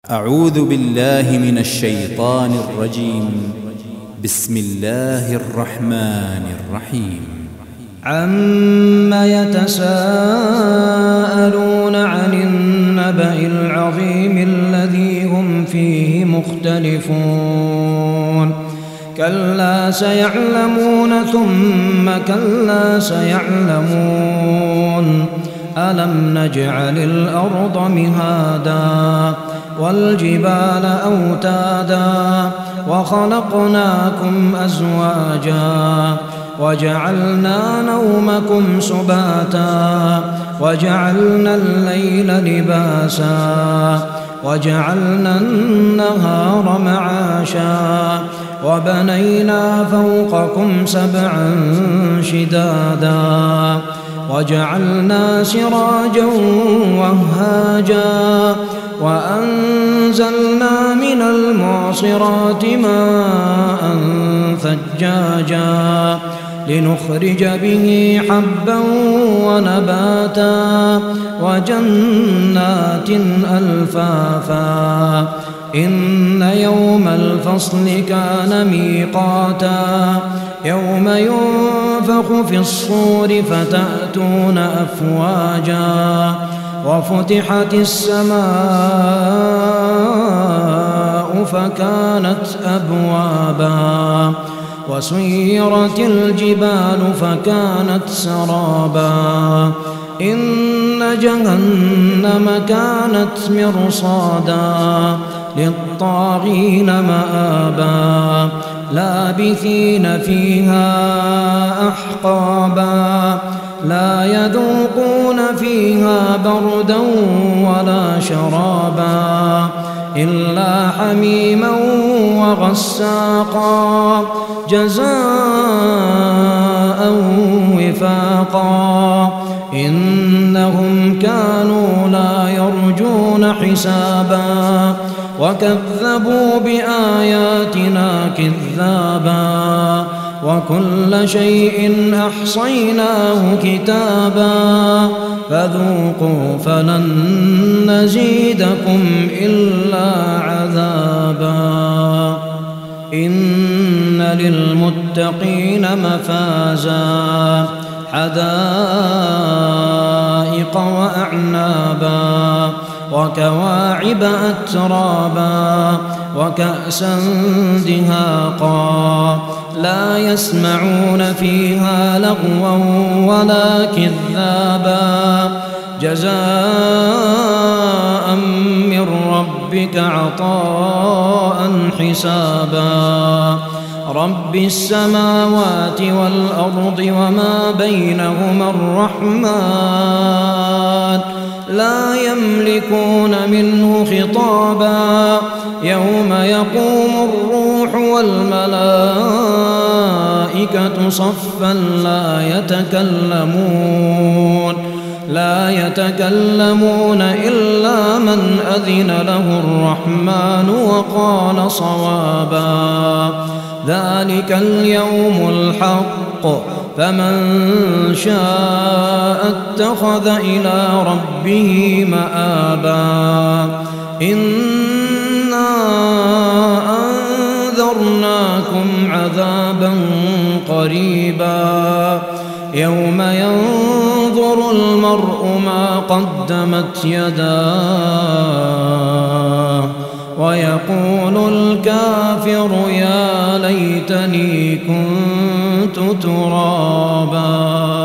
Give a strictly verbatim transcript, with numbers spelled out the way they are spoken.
أعوذ بالله من الشيطان الرجيم. بسم الله الرحمن الرحيم. عم يتساءلون عن النبأ العظيم الذي هم فيه مختلفون كلا سيعلمون ثم كلا سيعلمون ألم نجعل الأرض مهادا والجبال أوتادا وخلقناكم أزواجا وجعلنا نومكم سباتا وجعلنا الليل لباسا وجعلنا النهار معاشا وبنينا فوقكم سبعا شدادا وجعلنا سراجا وهاجا وأنزلنا من المعصرات ماء ثجاجا لنخرج به حبا ونباتا وجنات ألفافا إن يوم الفصل كان ميقاتا يوم ينفخ في الصور فتأتون أفواجا وفتحت السماء فكانت أبوابا وسيرت الجبال فكانت سرابا إن جهنم كانت مرصادا للطاغين مآبا لابثين فيها أحقابا لا يذوقون فيها بردا ولا شرابا إلا حميما وغساقا جزاء وفاقا إنهم كانوا لا يرجون حسابا وكذبوا بآياتنا كذابا وكل شيء أحصيناه كتابا فذوقوا فلن نزيدكم إلا عذابا إن للمتقين مفازا حدائق وأعنابا وكواعب أترابا وكأسا دهاقا لا يسمعون فيها لغوا ولا كذابا جزاء من ربك عطاء حسابا رب السماوات والأرض وما بينهما الرحمن لا يملكون منه خطابا يوم يقوم الروح والملائكة صفا لا يتكلمون لا يتكلمون إلا من أذن له الرحمن وقال صوابا ذلك اليوم الحق فمن شاء اتخذ إلى ربه مآبا إنا أنذرناكم عذابا قريبا يوم ينظر المرء ما قدمت يداه ويقول الكافر يا ليتني كنت ترابا.